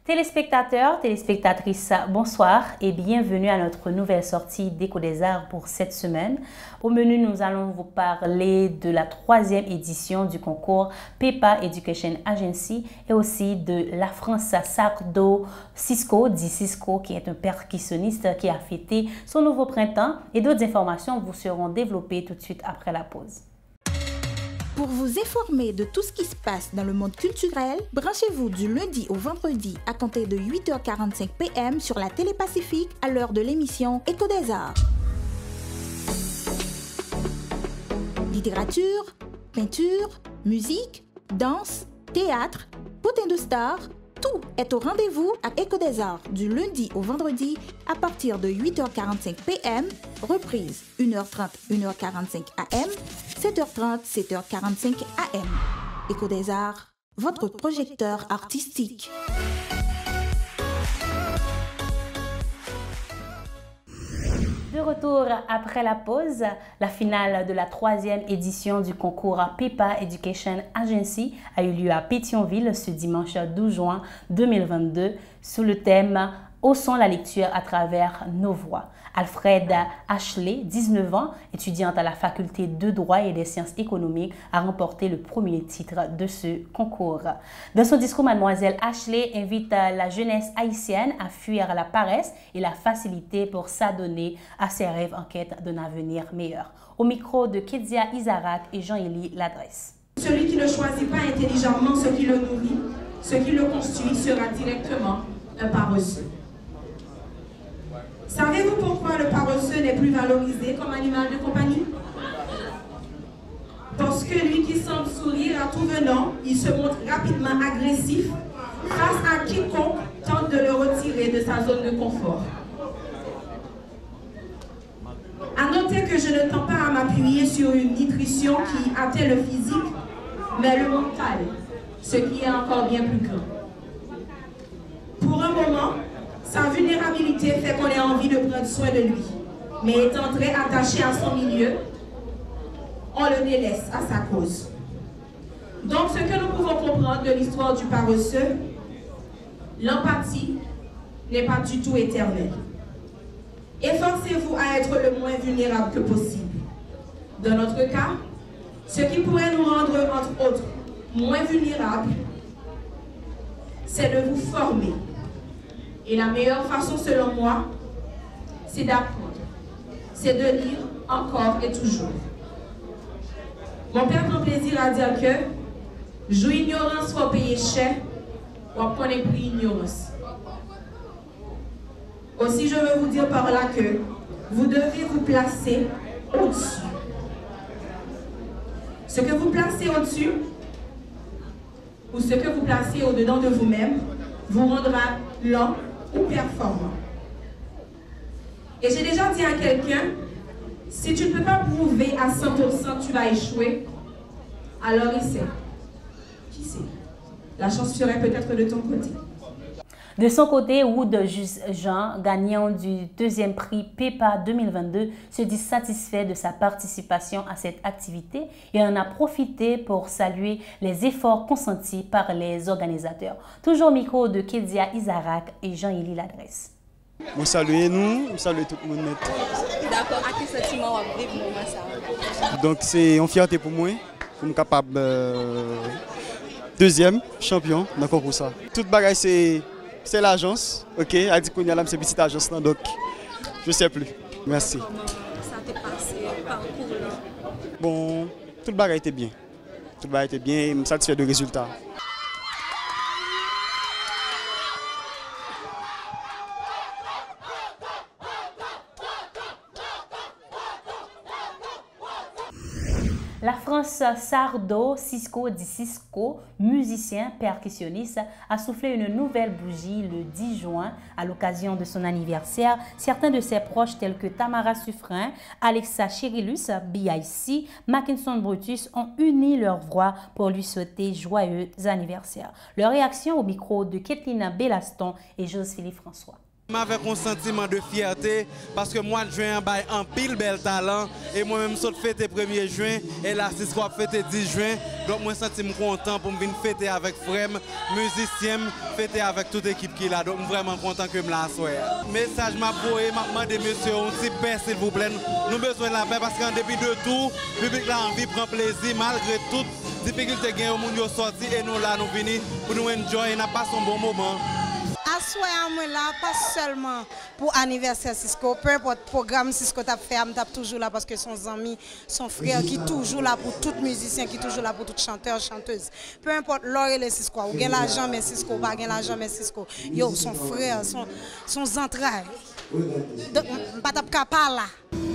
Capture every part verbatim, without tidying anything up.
Téléspectateurs, téléspectatrices, bonsoir et bienvenue à notre nouvelle sortie d'Écho des Arts pour cette semaine. Au menu, nous allons vous parler de la troisième édition du concours PEPA Education Agency et aussi de la France Sardo Cisco, dit Cisco, qui est un percussionniste qui a fêté son nouveau printemps, et d'autres informations vous seront développées tout de suite après la pause. Pour vous informer de tout ce qui se passe dans le monde culturel, branchez-vous du lundi au vendredi à compter de huit heures quarante-cinq p m sur la télé Pacifique à l'heure de l'émission Écho des Arts. Littérature, peinture, musique, danse, théâtre, potin de stars, tout est au rendez-vous à Écho des Arts du lundi au vendredi à partir de huit heures quarante-cinq p m, reprise une heure trente, une heure quarante-cinq a m, sept heures trente, sept heures quarante-cinq a m. Écho des Arts, votre projecteur artistique. De retour après la pause, la finale de la troisième édition du concours PEPA Education Agency a eu lieu à Pétionville ce dimanche douze juin deux mille vingt-deux sous le thème « Haussons la lecture à travers nos voix ». Alfred Ashley, dix-neuf ans, étudiante à la faculté de droit et des sciences économiques, a remporté le premier titre de ce concours. Dans son discours, mademoiselle Ashley invite la jeunesse haïtienne à fuir la paresse et la facilité pour s'adonner à ses rêves en quête d'un avenir meilleur. Au micro de Kedia Isarak et Jean-Élie Ladresse. Celui qui ne choisit pas intelligemment ce qui le nourrit, ce qui le construit sera directement un paresseux. Savez-vous pourquoi le paresseux n'est plus valorisé comme animal de compagnie? Parce que lui qui semble sourire à tout venant, il se montre rapidement agressif face à quiconque tente de le retirer de sa zone de confort. À noter que je ne tends pas à m'appuyer sur une nutrition qui atteint le physique, mais le mental, ce qui est encore bien plus grand. Pour un moment, sa vulnérabilité fait qu'on ait envie de prendre soin de lui. Mais étant très attaché à son milieu, on le délaisse à sa cause. Donc, ce que nous pouvons comprendre de l'histoire du paresseux, l'empathie n'est pas du tout éternelle. Efforcez-vous à être le moins vulnérable que possible. Dans notre cas, ce qui pourrait nous rendre, entre autres, moins vulnérables, c'est de vous former. Et la meilleure façon, selon moi, c'est d'apprendre. C'est de lire encore et toujours. Mon père prend plaisir à dire que jouer ignorance faut payer cher, ou connaître prix ignorance. Aussi, je veux vous dire par là que vous devez vous placer au-dessus. Ce que vous placez au-dessus, ou ce que vous placez au-dedans de vous-même, vous rendra lent ou performant. Et j'ai déjà dit à quelqu'un, si tu ne peux pas prouver à cent pour cent que tu vas échouer, alors essaie. Qui sait? La chance serait peut-être de ton côté. De son côté, Wood Jean, gagnant du deuxième prix PEPA deux mille vingt-deux, se dit satisfait de sa participation à cette activité et en a profité pour saluer les efforts consentis par les organisateurs. Toujours au micro de Kedia Isarak et Jean-Élie Ladresse. Nous saluons nous, nous saluons tout le monde. D'accord, à quel sentiment vous vivez le moment ça? Donc c'est une fierté pour moi, pour me capable euh, deuxième champion d'accord pour ça. Toute bagaille c'est c'est l'agence, ok, a dit qu'on y a là c'est petite agence là, donc je sais plus. Merci. Ça t'est passé parcours là? Bon, toute bagaille était bien. Toute bagaille était bien et je me satisfait du résultat. La France Sardo Cisco, dit Cisco, musicien percussionniste, a soufflé une nouvelle bougie le dix juin à l'occasion de son anniversaire. Certains de ses proches tels que Tamara Suffren, Alexa Chirilus, B I C, Mackinson Brutus ont uni leurs voix pour lui souhaiter joyeux anniversaire. Leur réaction au micro de Kathleen Bellaston et Joseph-Philippe François. Avec un sentiment de fierté parce que moi de juin bail un pile bel talent et moi-même saute fêter premier juin et là Cisco a fêté dix juin donc moi senti content pour me venir fêter avec frère musicien fêter avec toute équipe qui est là donc vraiment content que me la soir. Message m'a voyé m'a demandé monsieur un petit paix s'il vous plaît nous besoin de la paix parce qu'en dépit de tout public là envie prend plaisir malgré toute difficulté gain au monde yo sorti et nous là nous venir pour nous enjoy et n'a pas son bon moment. Assoyez moi là, pas seulement pour anniversaire Cisco, peu importe programme Cisco t'a fait, je tape toujours là parce que son ami, son frère qui toujours là pour tout musicien, qui toujours là pour tout chanteur, chanteuse. Peu importe l'or et le Cisco, ou gain l'argent mais Cisco, pas gain l'argent mais Cisco. Yo, son frère, son son entrailles. Donc pas tape capable là.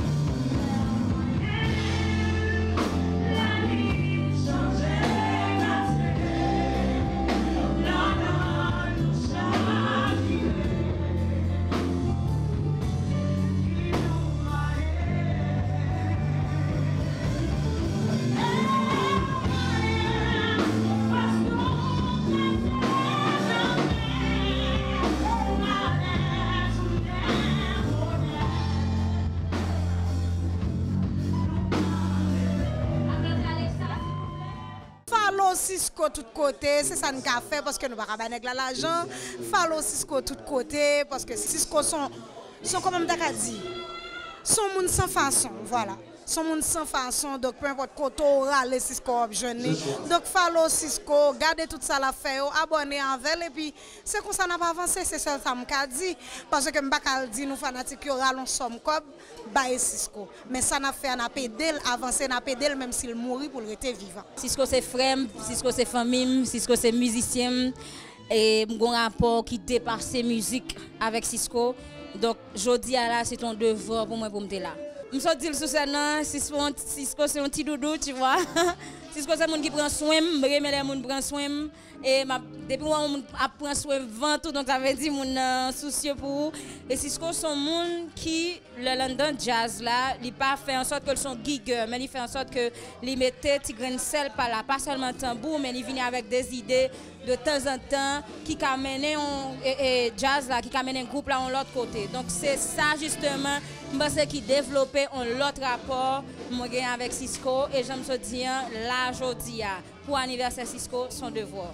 Cisco tout côté, c'est ça nous a fait parce que nous pas gagner l'argent. Follow Cisco tout côté parce que Cisco sont sont comme on t'a dit. Sont monde sans façon, voilà. Sont monde sans façon donc peu importe côté râler Cisco jeune. Donc follow Cisco, gardez tout ça la fait, abonnez avec et puis c'est comme ça n'a pas avancé, c'est ça ça m'a dit parce que m'pa ka dit nous fanatiques yo râlons somme comme bailler Cisco. Mais ça n'a fait n'a pédel avancer n'a pédel même s'il mourit pour rester vivant. Cisco c'est frère, Cisco c'est famille, Cisco c'est musicien et mon rapport qui dépasse musique avec Cisco. Donc jodi là c'est ton devoir pour moi pour me là. Je me dis sur scène, Cisco c'est un petit doudou, tu vois. Cisco c'est un monde qui prend soin, je remets les gens prend soin et depuis moi on prend soin vent tout donc ça veut dire mon soucieux pour et Cisco sont monde qui le London jazz là, il pas fait en sorte que son gigueur, mais il fait en sorte que il mettait petit grain de sel par là, pas seulement tambour mais il vient avec des idées de temps en temps qui amène et, et jazz là qui amène un groupe là en l'autre côté. Donc c'est ça justement parce qui développait un autre rapport moi avec Cisco et j'aime se dire là aujourd'hui pour anniversaire Cisco son devoir.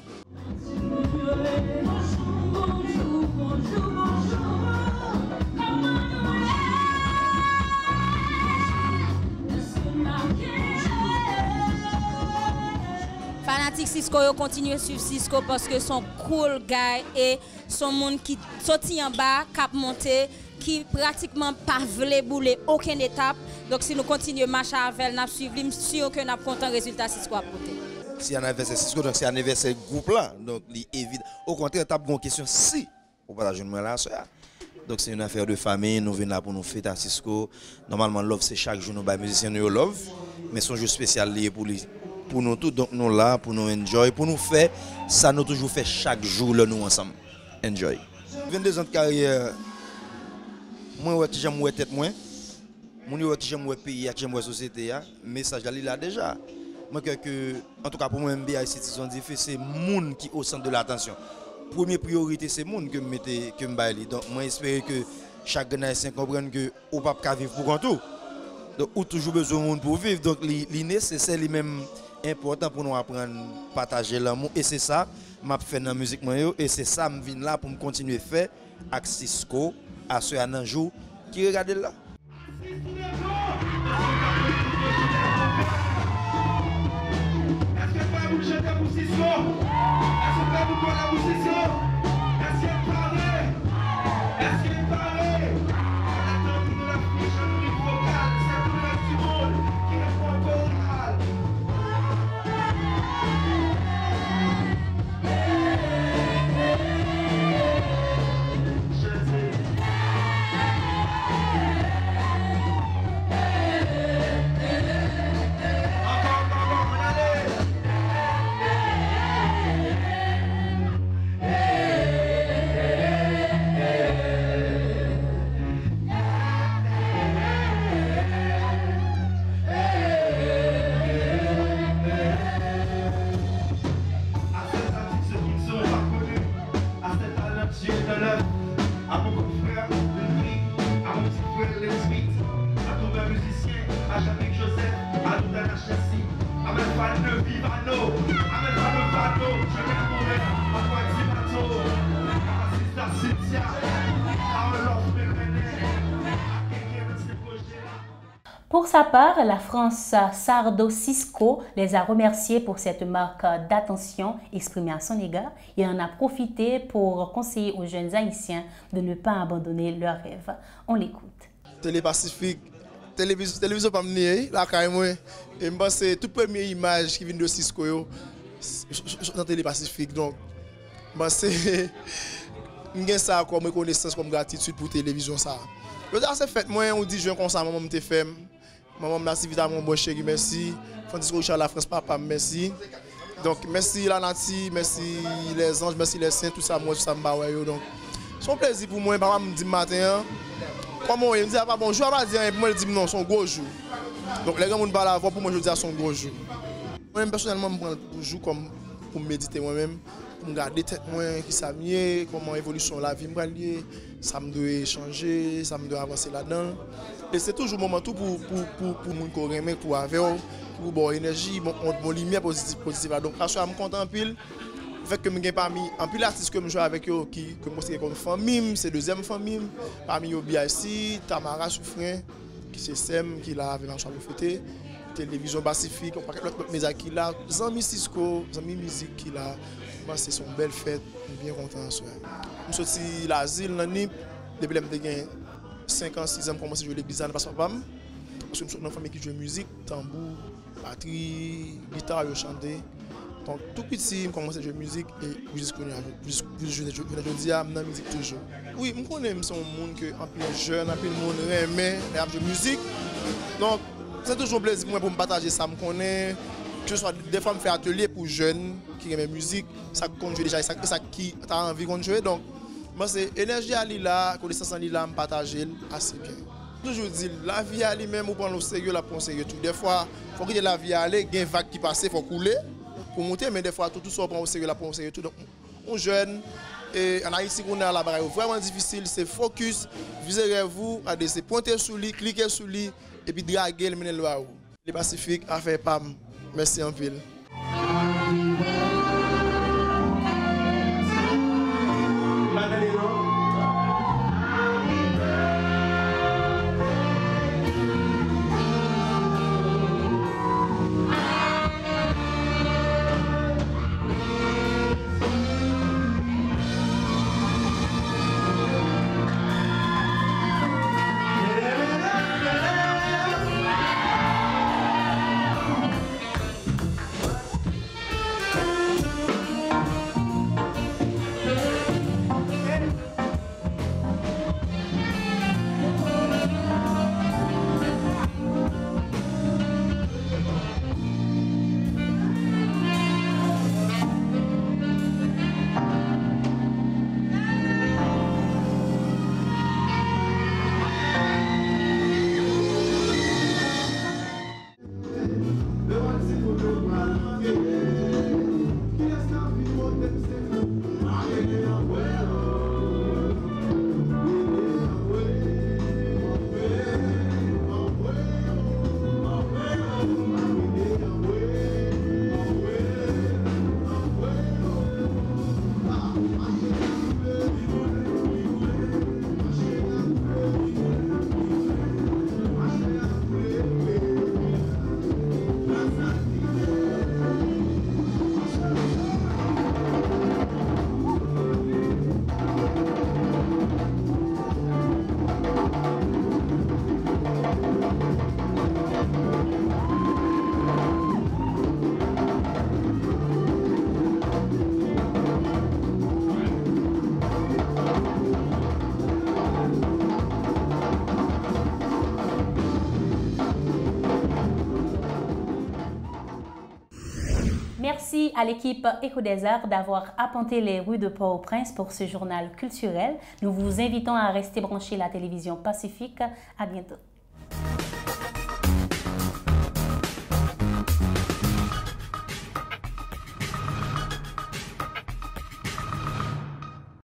Fanatique Cisco yo continue sur Cisco parce que son cool guy et son monde qui sorti en bas cap monter qui pratiquement pas voulait bouler aucune étape. Donc si nous continuons marcher avec nous suivre sûr que nous avons content résultat Cisco a porté. Si anniversaire Cisco donc c'est anniversaire groupe là donc il évident au contraire tu as une question si au partage moi là ça. Donc c'est une affaire de famille, nous venons là pour nous fêter à Cisco. Normalement love c'est chaque jour nous ba musiciens nous love mais son jour spécial lié pour lui pour nous tous donc nous là pour nous enjoy pour nous faire ça nous toujours fait chaque jour là nous ensemble enjoy. vingt-deux ans de carrière moi ouais j'aime ouais tête moi mon yo j'aime ouais pays j'aime ouais société message là là déjà moi que en tout cas pour moi M B I Citizen difficile c'est monde qui au centre de l'attention. Première priorité c'est monde que me mettez que me bailler donc moi espère que chaque Haïtien comprenne que ou pas ka vivre pour quand tout. Donc ou toujours besoin de monde pour vivre donc li nécessaire li même important pour nous apprendre partager l'amour et c'est ça m'a fait dans musique moi et c'est ça me vinn là pour me continuer faire avec Cisco à ce un jour qui regarde là. Hey! Pour sa part, la France Sardo Cisco les a remerciés pour cette marque d'attention exprimée à son égard et en a profité pour conseiller aux jeunes Haïtiens de ne pas abandonner leurs rêves. On l'écoute. Télé Pacifique, télévision, télévision pas mené, la caille et je pense que toute première image qui vient de Cisco dans Télé Pacifique. Donc, je pense que j'ai ça comme reconnaissance, comme gratitude pour la télévision. Ça. C'est fait, moi, on dit je comme ça, maman me fait. Maman m'a dit mon bon chéri, merci. Francisco Richard la France, papa, merci. Donc, merci la Nati, merci les anges, merci les saints, tout ça, moi, tout ça, me donc, c'est un plaisir pour moi. Papa me dit matin, comment il me dit, ah, bonjour, je vais dire, moi, il dit non, c'est un gros jour. Donc, les gens me parlent à voix, pour moi, je dis, c'est un gros jour. Moi-même, personnellement, je prends un jour comme pour méditer moi-même, pour me garder tête, moi, qui ça mieux, comment l'évolution de la vie me lier, ça me doit changer, ça me doit avancer là-dedans. Et c'est toujours un moment tout pour pour pour pour mon corps pour avoir pour bon énergie bon, bon lumière positive positive donc je suis content en pile fait que me gagne parmi en pile artiste que je joue avec eux qui que moi c'est comme famille c'est deuxième famille parmi eux B I C Tamara Souffrin qui c'est Sem qui là avec l'ensemble fêter télévision Pacifique on paquet l'autre mes qui là Zami Cisco Zami musique qui là c'est son belle fête bien content soir je sorti l'asile dans Nip depuis que j'ai cinq ans, six ans, je commence à jouer l'église parce que parce que je suis dans une famille qui joue musique, tambour, batterie, guitare, je chante. Donc tout petit, je commence à jouer musique et je connais je dis à la musique toujours. Oui, je connais un monde que un peu jeune, un peu de monde aime la musique. Donc c'est toujours un plaisir pour moi pour me partager ça, je connais que ce soit des fois me faire atelier pour jeunes qui aiment la musique, ça compte déjà ça ça qui a envie de jouer donc moi, c'est l'énergie à l'île, connaissance à l'île, me partager assez bien. Toujours dire, la vie à lui-même, on prend au sérieux, la prend au sérieux tout. Des fois, il faut que la vie à aller, il y a une vague qui passe, il faut couler pour monter, mais des fois, tout, tout ça, on prend au sérieux, la prend au sérieux tout. Donc, on jeune, et en Haïti, on est à la barre vraiment difficile, c'est focus, visez vous, c'est pointer sur lui, cliquer sur lui, et puis draguer le mener le haut. Les Pacifiques, affaire P A M, merci en pile. Merci à l'équipe Écho des Arts d'avoir apporté les rues de Port-au-Prince pour ce journal culturel. Nous vous invitons à rester branchés à la télévision Pacifique. À bientôt.